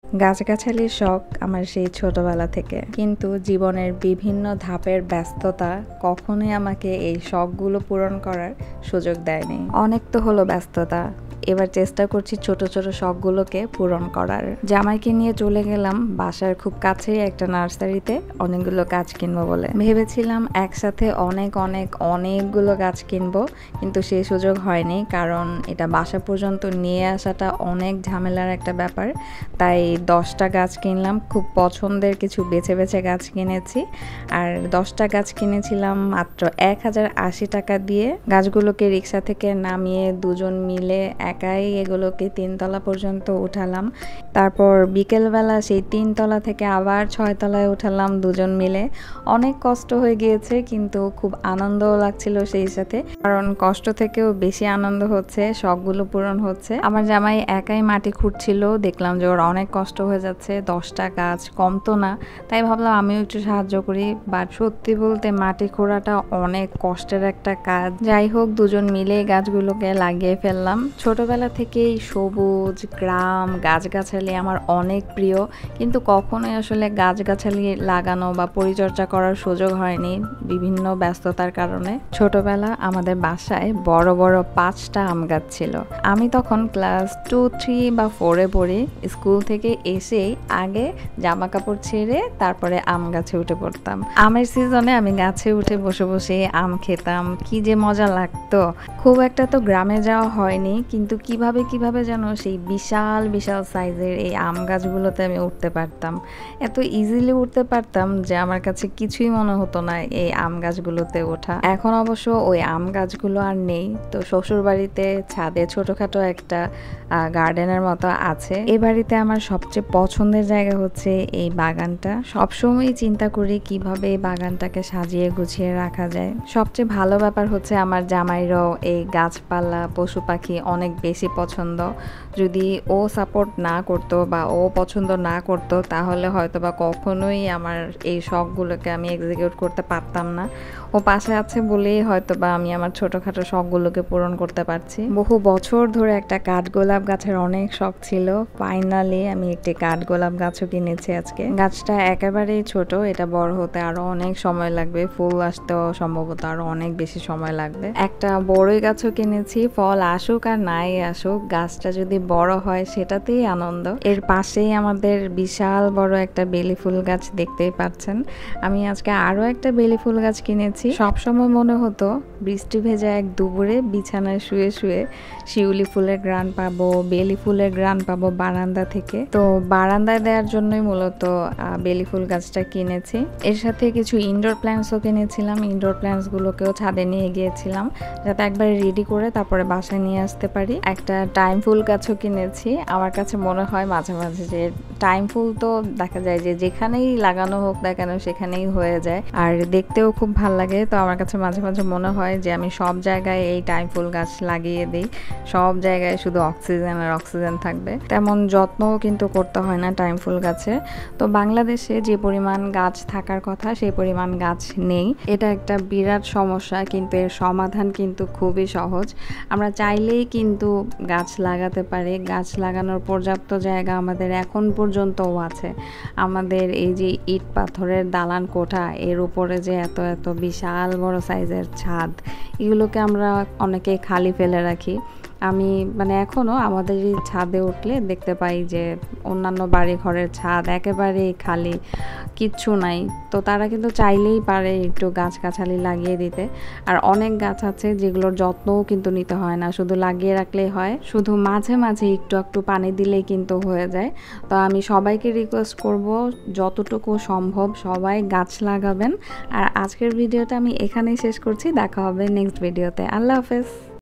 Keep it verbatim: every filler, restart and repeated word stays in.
গাছগাছালির শখ আমার সেই ছোটবেলা থেকে, কিন্তু জীবনের বিভিন্ন ধাপের ব্যস্ততা কখনোই আমাকে এই শখগুলো পূরণ করার সুযোগ দেয়নি। অনেক তো হলো ব্যস্ততা, এবার চেষ্টা করছি ছোট ছোট শখগুলোকে পূরণ করার। জামাইকে নিয়ে চলে গেলাম বাসার খুব কাছেই একটা নার্সারিতে অনেকগুলো গাছ কিনবো বলে। ভেবেছিলাম একসাথে অনেক অনেক অনেকগুলো গাছ কিনবো, কিন্তু সেই সুযোগ হয়নি, কারণ এটা বাসা পর্যন্ত নিয়ে আসাটা অনেক ঝামেলার একটা ব্যাপার। তাই দশটা গাছ কিনলাম, খুব পছন্দের কিছু বেছে বেছে গাছ কিনেছি। আর দশটা গাছ কিনেছিলাম মাত্র এক হাজার আশি টাকা দিয়ে। গাছগুলোকে রিক্সা থেকে নামিয়ে দুজন মিলে একাই এগুলোকে তিনতলা পর্যন্ত উঠালাম। তারপর বিকেলবেলা সেই তিনতলা থেকে আবার ছয়তলায় উঠালাম দুজন মিলে। অনেক কষ্ট হয়ে গিয়েছে, কিন্তু খুব আনন্দও লাগছিল সেই সাথে, কারণ কষ্ট থেকেও বেশি আনন্দ হচ্ছে, শখগুলো পূরণ হচ্ছে। আমার জামাই একাই মাটি খুঁড়ছিল, দেখলাম যে ওর অনেক কষ্ট হয়ে যাচ্ছে, দশটা গাছ কম তো না, তাই ভাবলাম আমিও একটু সাহায্য করি। বাট সত্যি বলতে মাটি খোঁড়াটা অনেক কষ্টের একটা কাজ। যাই হোক, দুজন মিলে গাছগুলোকে লাগিয়ে ফেললাম। ছোটবেলা থেকেই সবুজ, গ্রাম, গাছগাছালি আমার অনেক প্রিয়, কিন্তু কখনোই আসলে গাছগাছালি লাগানো বা পরিচর্যা করার সুযোগ হয়নি বিভিন্ন ব্যস্ততার কারণে। ছোটবেলা আমাদের বাসায় বড় বড় পাঁচটা আম গাছ ছিল। আমি তখন ক্লাস টু থ্রি বা ফোরে পড়ি। স্কুল থেকে এসেই আগে জামা কাপড় ছেড়ে তারপরে আম গাছে উঠে পড়তাম। আমের সিজনে আমি গাছে উঠে বসে বসে আম খেতাম, কি যে মজা লাগতো। খুব একটা তো গ্রামে যাওয়া হয়নি, কিন্তু কিভাবে কিভাবে যেন সেই বিশাল বিশাল সাইজের এই আম গাছগুলোতে আমি উঠতে পারতাম। এত ইজিলি উঠতে পারতাম যে আমার কাছে কিছুই মনে হতো না এই আম গাছগুলোতে ওঠা। এখন অবশ্য ওই আম গাছগুলো আর নেই, তো শ্বশুর বাড়িতে ছাদে ছোটখাটো একটা গার্ডেনের মতো আছে। এই বাড়িতে আমার সবচেয়ে পছন্দের জায়গা হচ্ছে এই বাগানটা। সবসময় চিন্তা করি কিভাবে এই বাগানটাকে সাজিয়ে গুছিয়ে রাখা যায়। সবচেয়ে ভালো ব্যাপার হচ্ছে আমার জামাইরাও এই গাছপালা, পশু পাখি অনেক বেশি পছন্দ। যদি ও সাপোর্ট না করতো বা ও পছন্দ না করতো, তাহলে হয়তো বা কখনোই আমার এই শখগুলোকে আমি এক্সিকিউট করতে পারতাম না। ও পাশে আছে বলেই হয়তো বা আমি আমার ছোটখাটো শখগুলোকে পূরণ করতে পারছি। বহু বছর ধরে একটা কাঠগোলাপ গাছের অনেক শখ ছিল। ফাইনালি আমি একটি কাঠগোলাপ গাছও কিনেছি আজকে। গাছটা একেবারেই ছোট, এটা বড় হতে আরো অনেক সময় লাগবে, ফুল আসতেও সম্ভবত আরো অনেক বেশি সময় লাগবে। একটা বড়ই গাছও কিনেছি, ফল আসুক আর নাই আসুক, গাছটা যদি বড় হয় সেটাতেই আনন্দ। এর পাশেই আমাদের বিশাল বড় একটা বেলি ফুল গাছ দেখতেই পাচ্ছেন। আমি আজকে আরো একটা বেলি ফুল গাছ কিনেছি। সবসময় মনে হতো বৃষ্টি ভেজা এক দুপুরে বিছানায় শুয়ে শুয়ে শিউলি ফুলের গ্রান পাবো, বেলি ফুলের গ্রান পাবো বারান্দা থেকে। তো বারান্দায় দেওয়ার জন্যই মূলত বেলি ফুল গাছটা কিনেছি। এর সাথে কিছু ইনডোর প্ল্যান্টসও কিনেছিলাম। ইনডোর প্ল্যান্টস গুলোকেও ছাদে নিয়ে গিয়েছিলাম, যাতে একবার রেডি করে তারপরে বাসায় নিয়ে আসতে পারি। একটা টাইম ফুল গাছও কিনেছি। আমার কাছে মনে হয় মাঝে মাঝে যে টাইম ফুল তো দেখা যায় যে যেখানেই লাগানো হোক না কেন সেখানেই হয়ে যায়, আর দেখতেও খুব ভালো লাগে। তো আমার কাছে মাঝে মাঝে মনে হয় যে আমি সব জায়গায় এই টাইম ফুল গাছ লাগিয়ে দিই, সব জায়গায় শুধু অক্সিজেন আর অক্সিজেন থাকবে। তেমন যত্নও কিন্তু করতে হয় না টাইম ফুল গাছে। তো বাংলাদেশে যে পরিমাণ গাছ থাকার কথা সেই পরিমাণ গাছ নেই, এটা একটা বিরাট সমস্যা, কিন্তু এর সমাধান কিন্তু খুবই সহজ। আমরা চাইলেই কিন্তু গাছ লাগাতে পারি। গাছ লাগানোর পর্যাপ্ত জায়গা আমাদের এখন পর্যন্তও আছে। আমাদের এই যে ইট পাথরের দালান কোঠা, এর উপরে যে এত এত বিশাল বড় সাইজের ছাদ, এগুলোকে আমরা অনেকে খালি ফেলে রাখি। আমি মানে এখনও আমাদের এই ছাদে উঠলে দেখতে পাই যে অন্যান্য বাড়ি ঘরের ছাদ একেবারেই খালি, কিচ্ছু নাই। তো তারা কিন্তু চাইলেই পারে একটু গাছগাছালি লাগিয়ে দিতে। আর অনেক গাছ আছে যেগুলোর যত্নও কিন্তু নিতে হয় না, শুধু লাগিয়ে রাখলেই হয়, শুধু মাঝে মাঝে একটু একটু পানি দিলেই কিন্তু হয়ে যায়। তো আমি সবাইকে রিকোয়েস্ট করব, যতটুকু সম্ভব সবাই গাছ লাগাবেন। আর আজকের ভিডিওটা আমি এখানেই শেষ করছি, দেখা হবে নেক্সট ভিডিওতে। আল্লাহ হাফেজ।